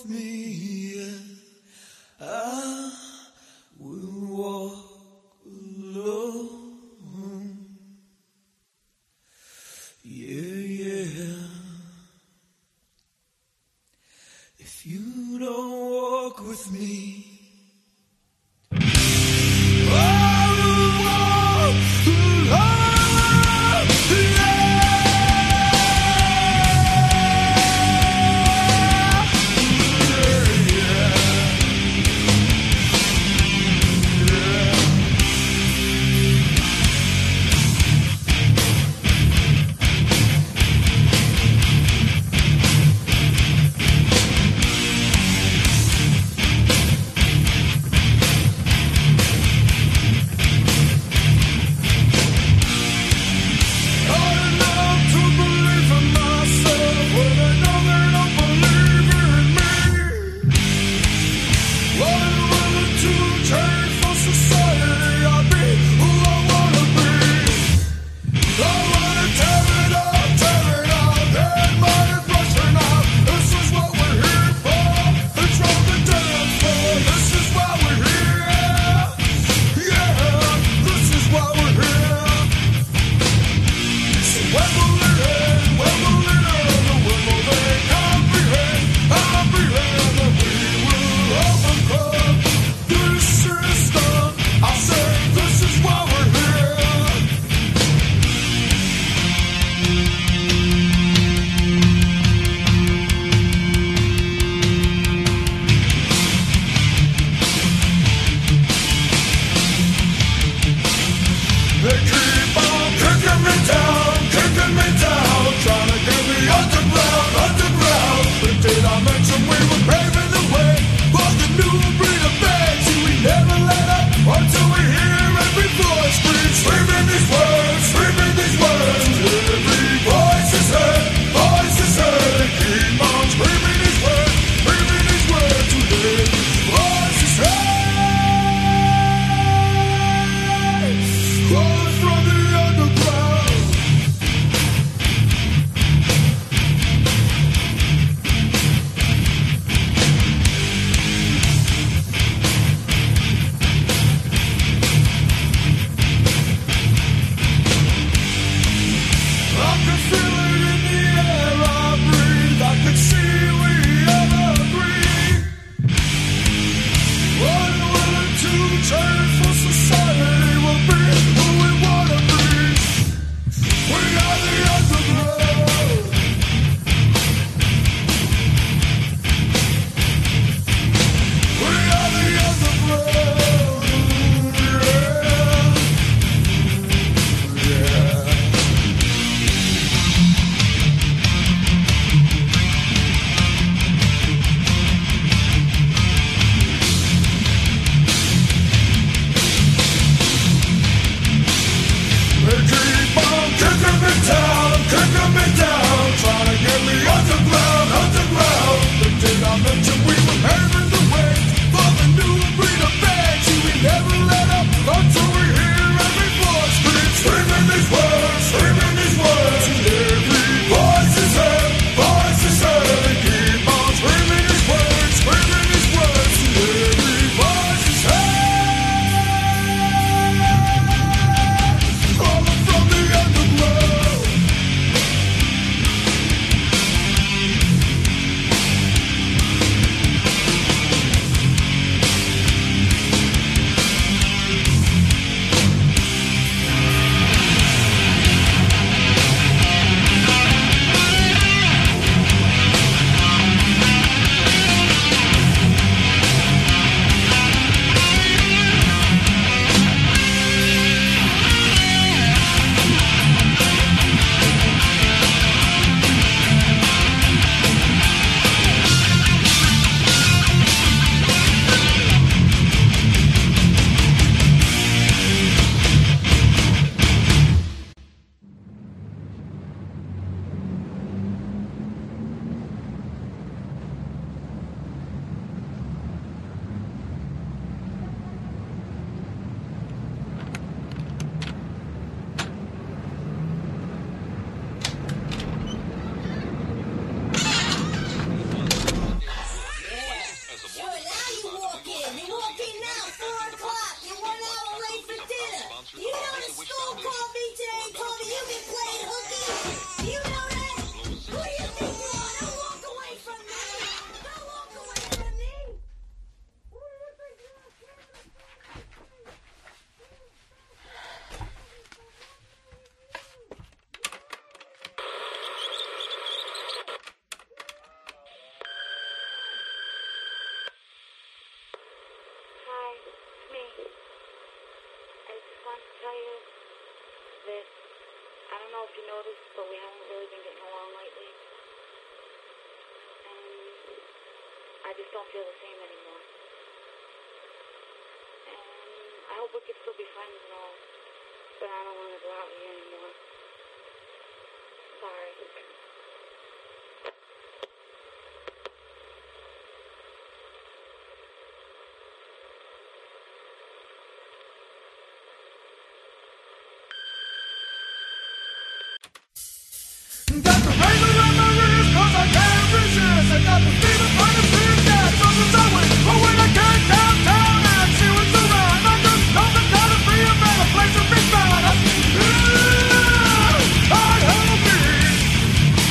me, and I will walk alone. Yeah. If you don't walk with me, if you noticed, but we haven't really been getting along lately. And I just don't feel the same anymore. And I hope we can still be friends and all, but I don't want to go out with you anymore. Sorry. Got the razor around my wrist 'cause I can't resist. I got the fever for the fear that something's always. But when I get downtown and see what's around, I just know the kind of free and better place to be found. I help me.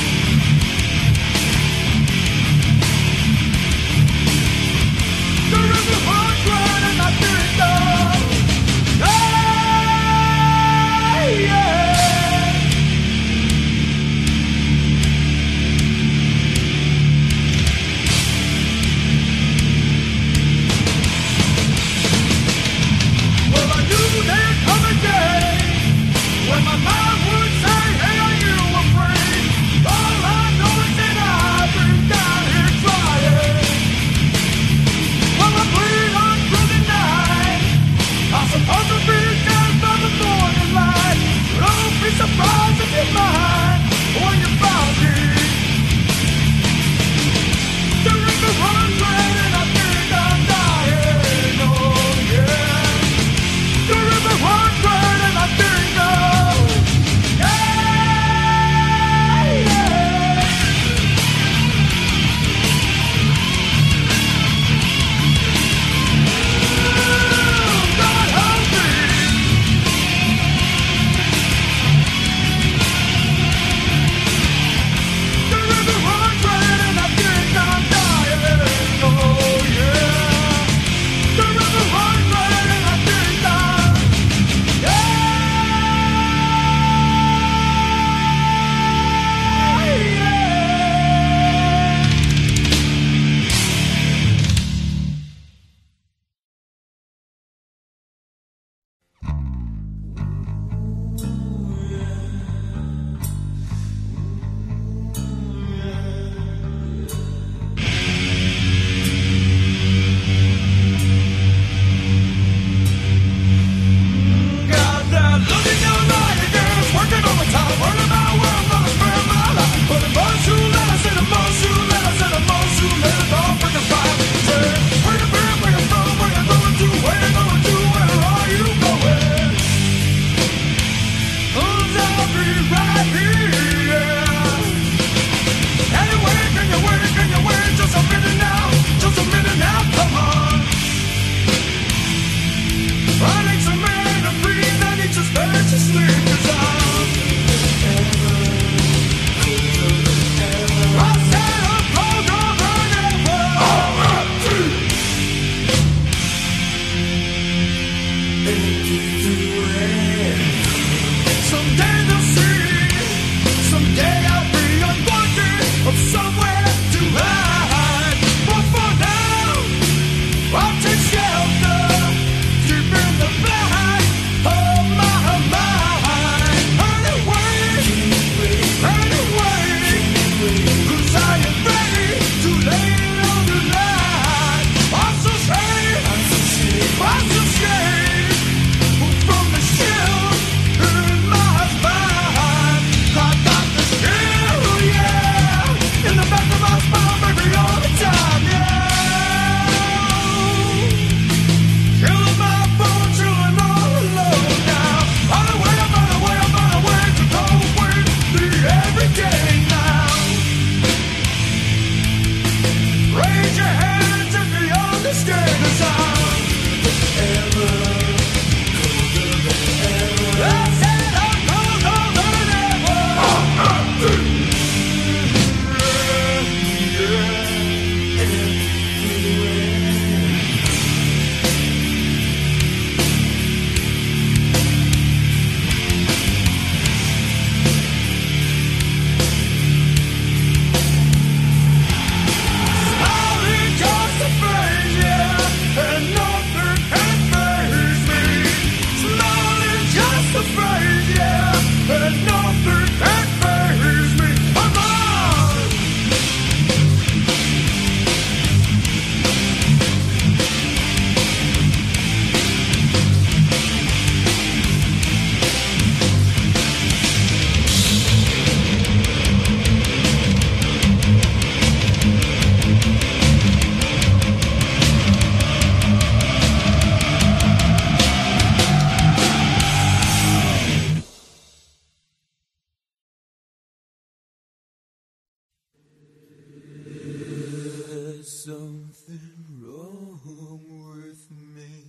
wrong with me?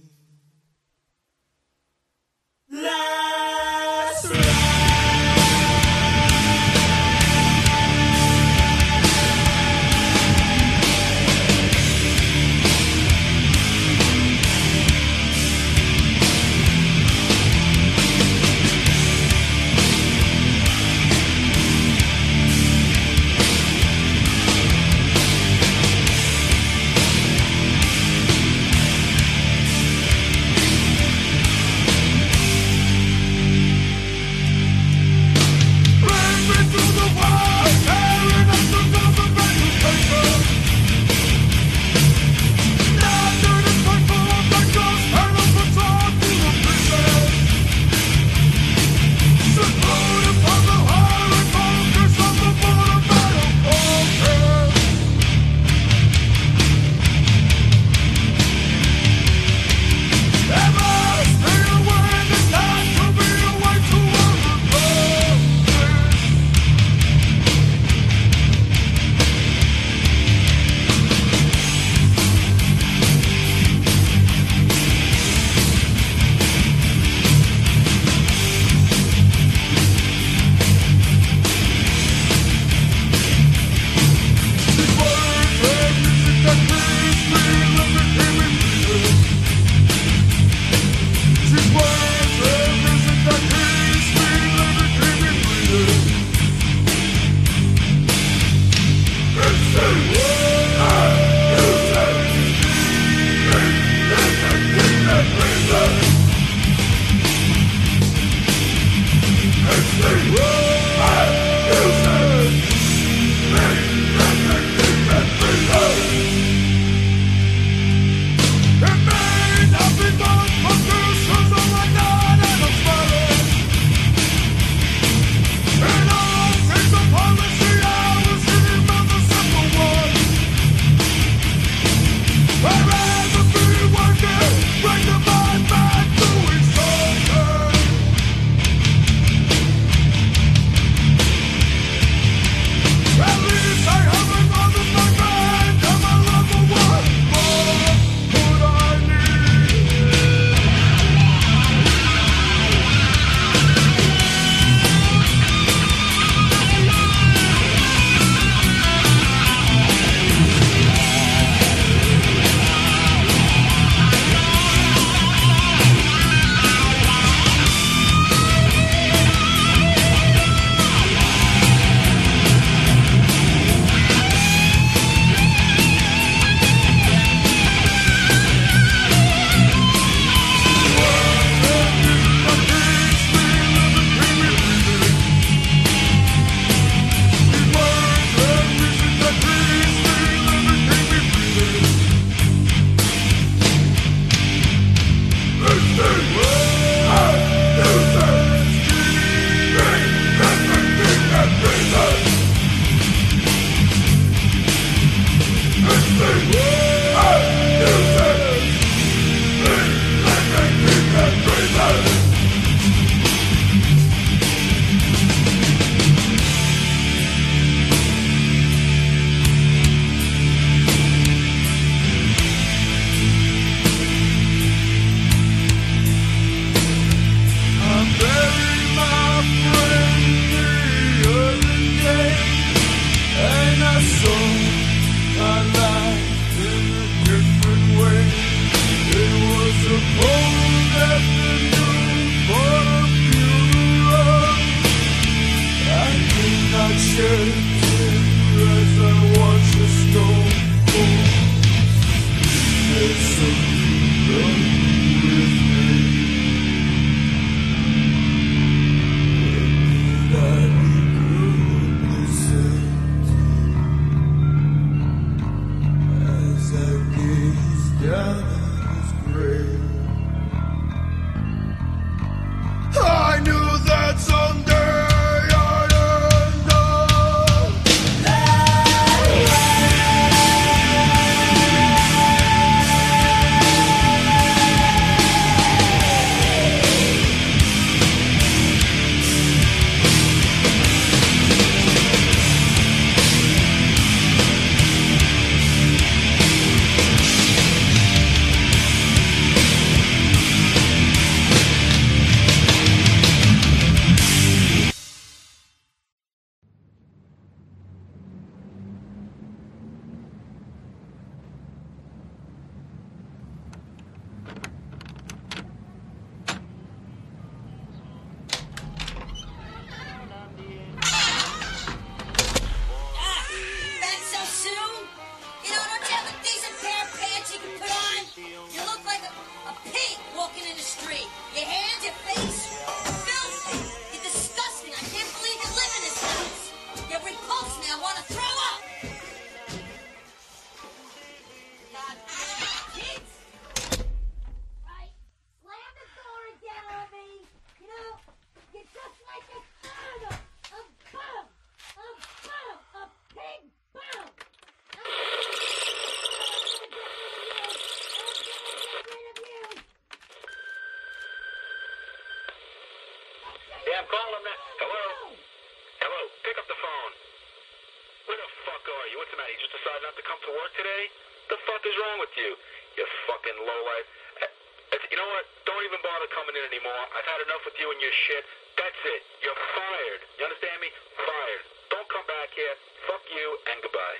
Yeah, I'm calling him now. Hello? Hello? Pick up the phone. Where the fuck are you? What's the matter? You just decided not to come to work today? The fuck is wrong with you? You fucking lowlife. You know what? Don't even bother coming in anymore. I've had enough with you and your shit. That's it. You're fired. You understand me? Fired. Don't come back here. Fuck you and goodbye.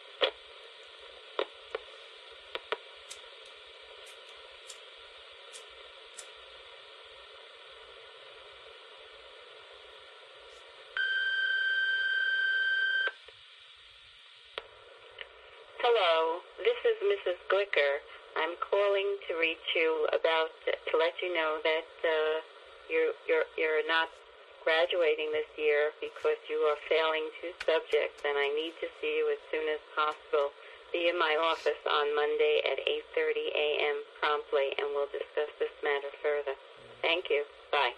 Hello, this is Mrs. Glicker. I'm calling to reach you to let you know that you're not graduating this year because you are failing 2 subjects, and I need to see you as soon as possible. Be in my office on Monday at 8:30 a.m. promptly, and we'll discuss this matter further. Thank you. Bye.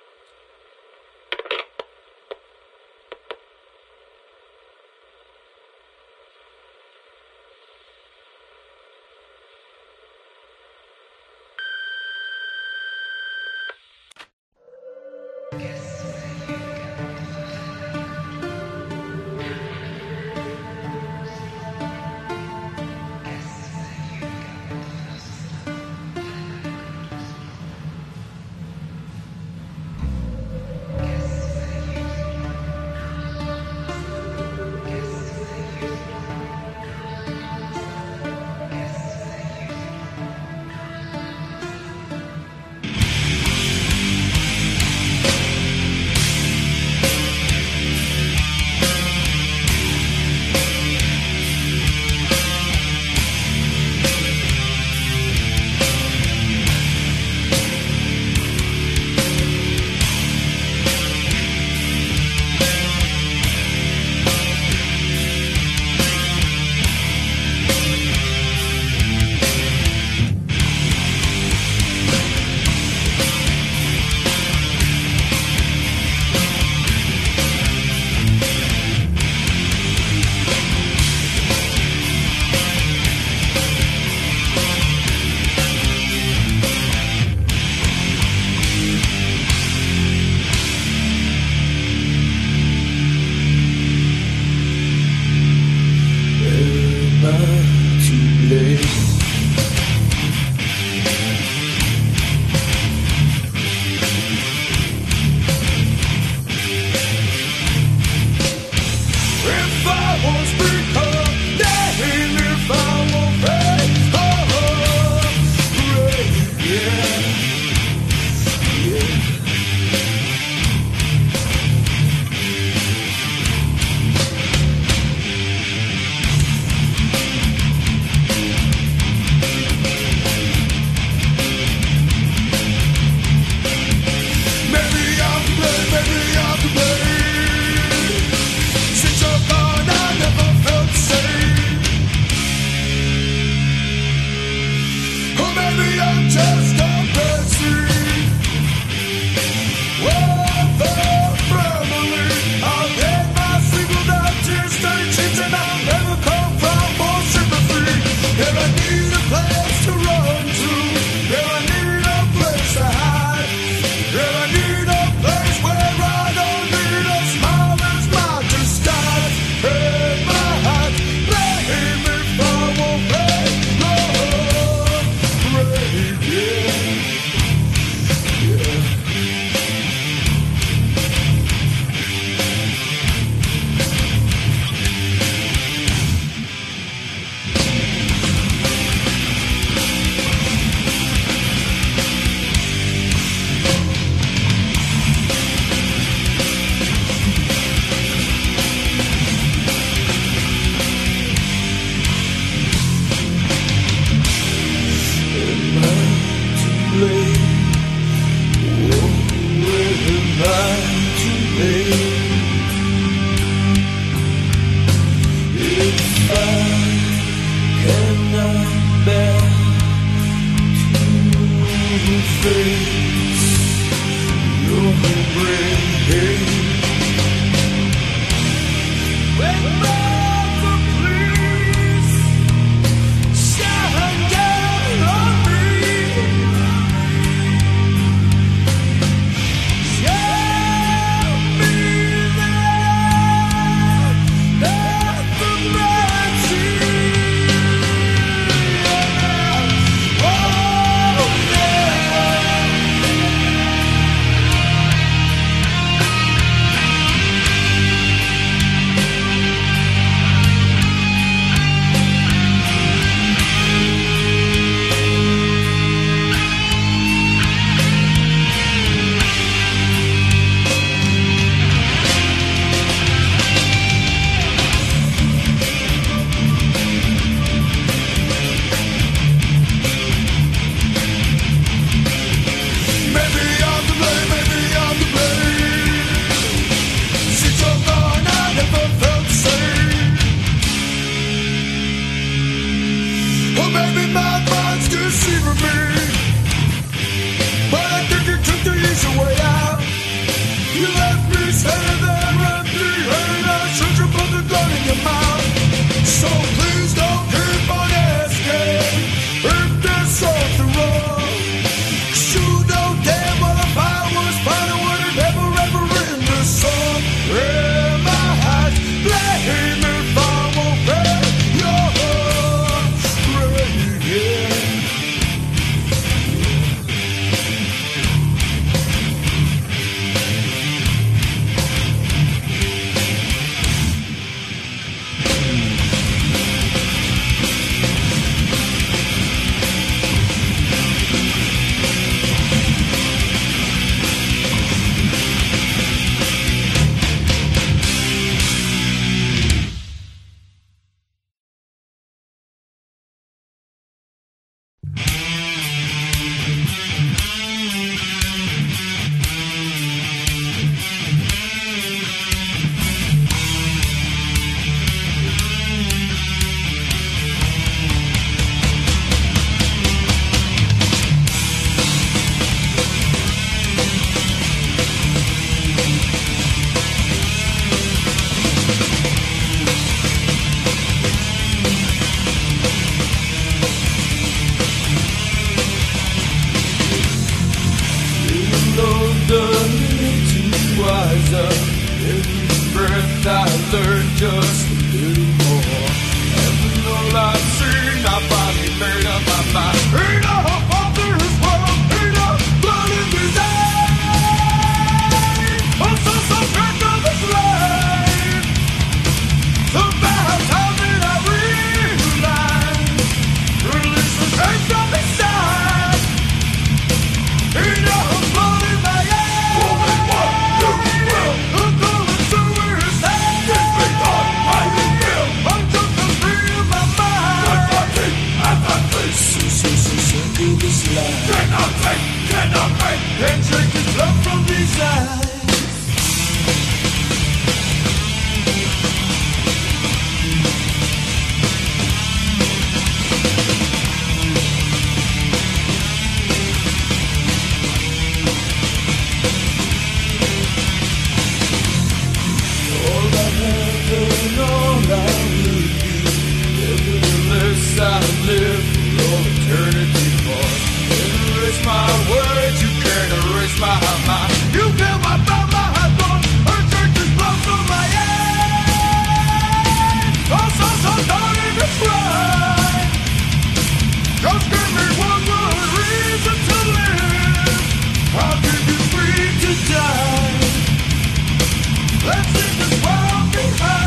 lies. Cannot take, and drink his blood from these eyes. I live for all eternity for. Erase my words, you can't erase my mind. You feel my blood, my heart born. Her church is blood from my head. So don't even try. Just give me one good reason to live. I'll give you free to die. Let's leave this world behind.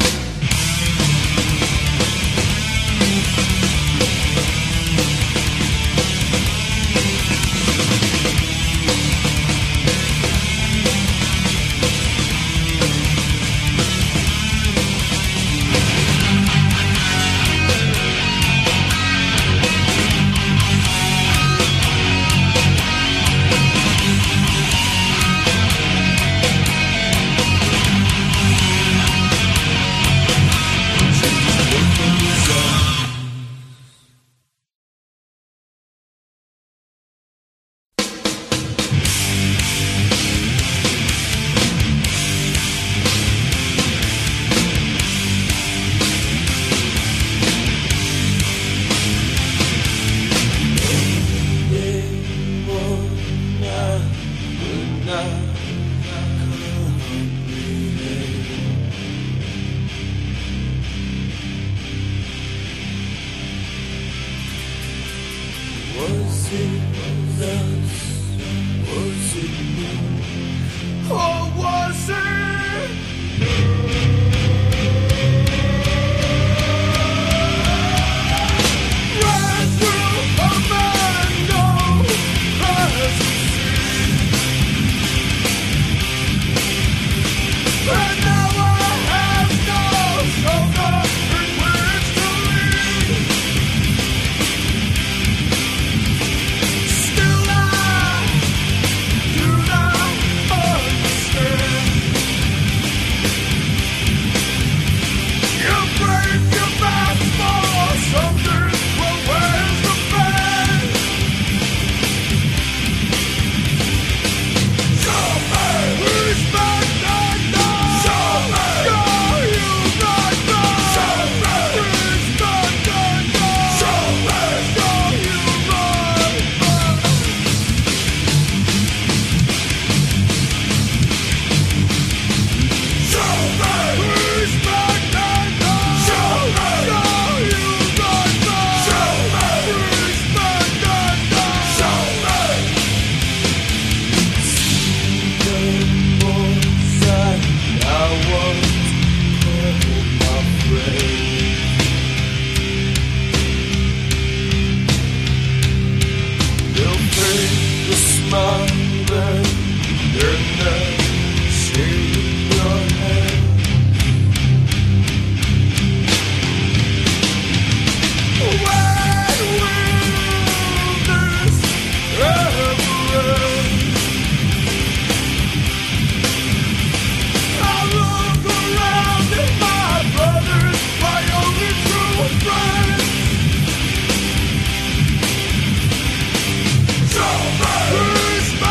Was it us? Was it me? Or was it? Right through a mango as we see. And now I have no shoulder in which to lean. Still I do not understand. You break your back for something. Well, where's the man? Show me who's back and down. Show me. Go, you not go. Show me who's back and down. Show me. Go, you run. Show me who's back and down. Show me. Go, you not go. Show me who's back and down. Show me. The more sad I was, my friend. They'll fake the smile and they're not shaking your hand. When will this ever end? I look around at my brothers, my only true friends. Show me who's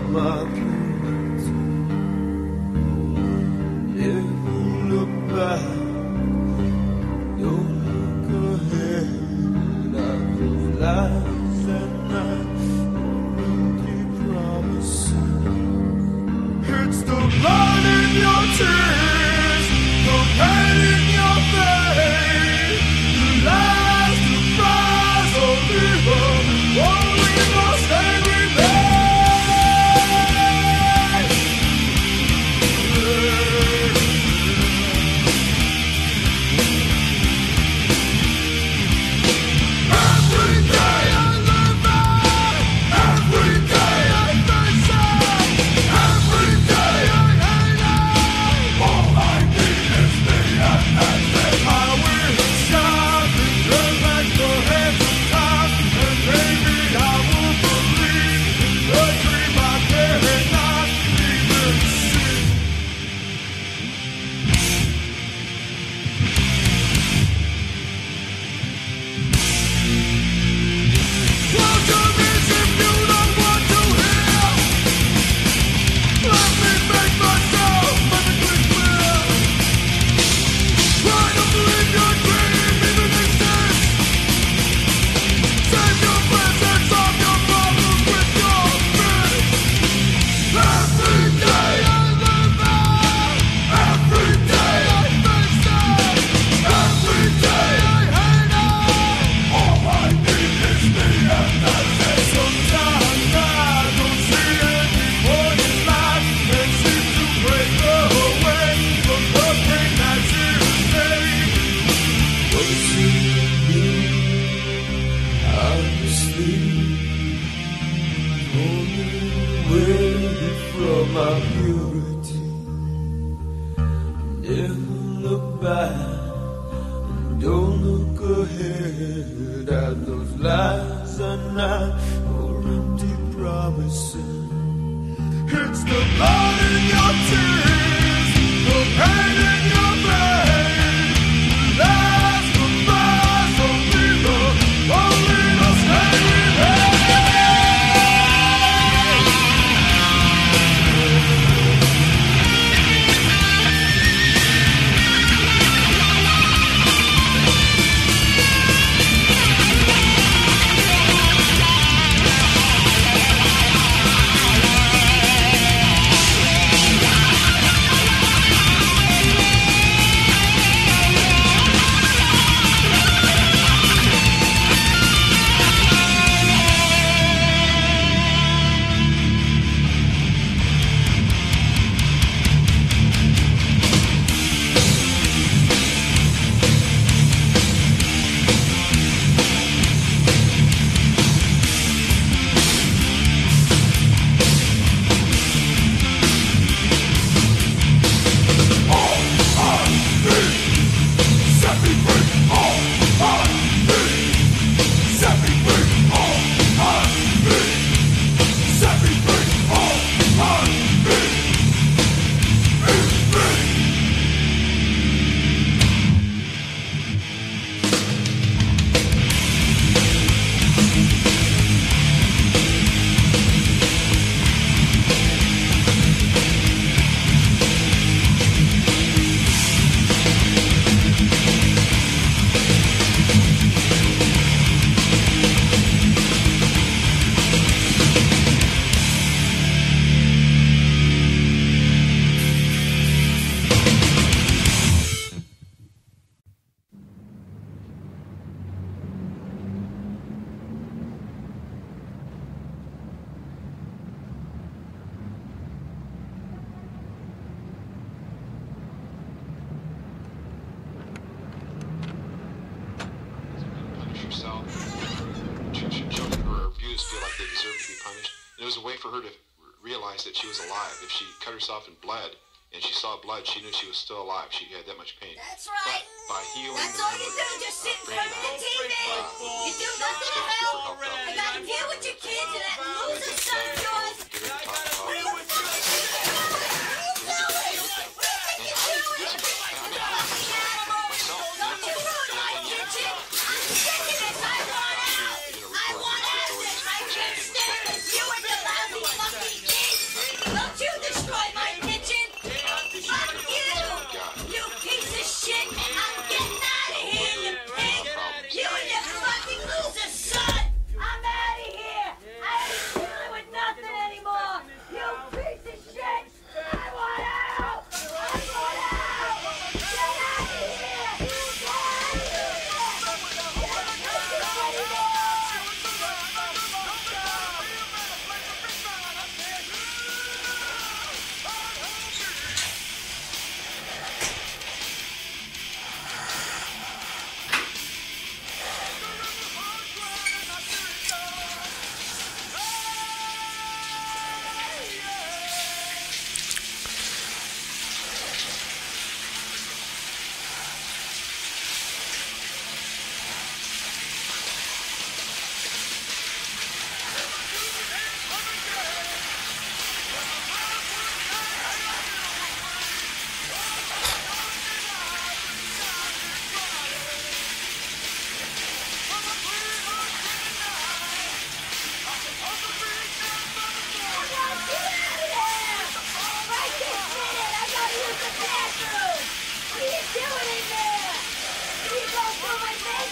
from my purity. Never look back, don't look ahead. At those lies and empty promises. It's the blood in your tears, the pain in your face, the lies, the cries of evil, only must stay remain. Every day I live by, every day I face it, every day I hate it. All I need is the end. I will shine and turn back the hands of time, and maybe I will believe the dream I cannot even see. Welcome is if you don't want to hear. Let me make myself perfectly clear. Try to believe your dream even exists. Save your plans and solve your problems with your fists. Every day I live it, every day I face it, every day I hate it. All I need is the end. Sometimes I don't see any point in life and seem to break away from the pain that's here to stay. But see me, I'm asleep, only waiting from my purity. Never look back, don't look ahead at those lies and not or empty promises. It's the blood in your tears, the pain in your veins, the lies, the lies of evil, only to stay remain. Yourself. Children who are abused feel like they deserve to be punished. It was a way for her to realize that she was alive. If she cut herself and bled, and she saw blood, she knew she was still alive. She had that much pain. That's right. But by healing That's the all you do, just sit in front of the TV. You do nothing to help. You gotta deal with your kids and that loser son of yours. What are you doing?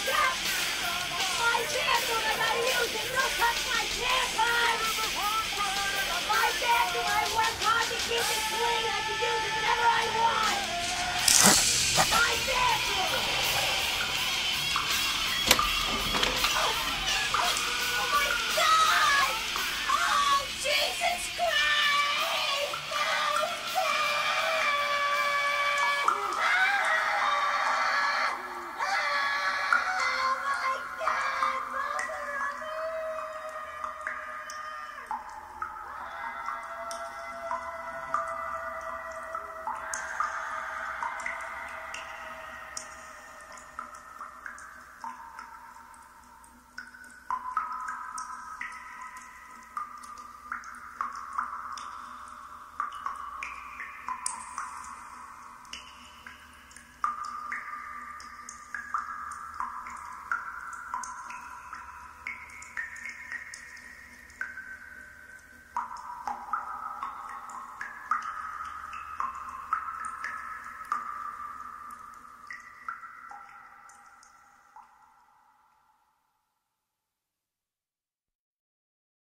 My tampon, I gotta use it. Don't touch my tampon!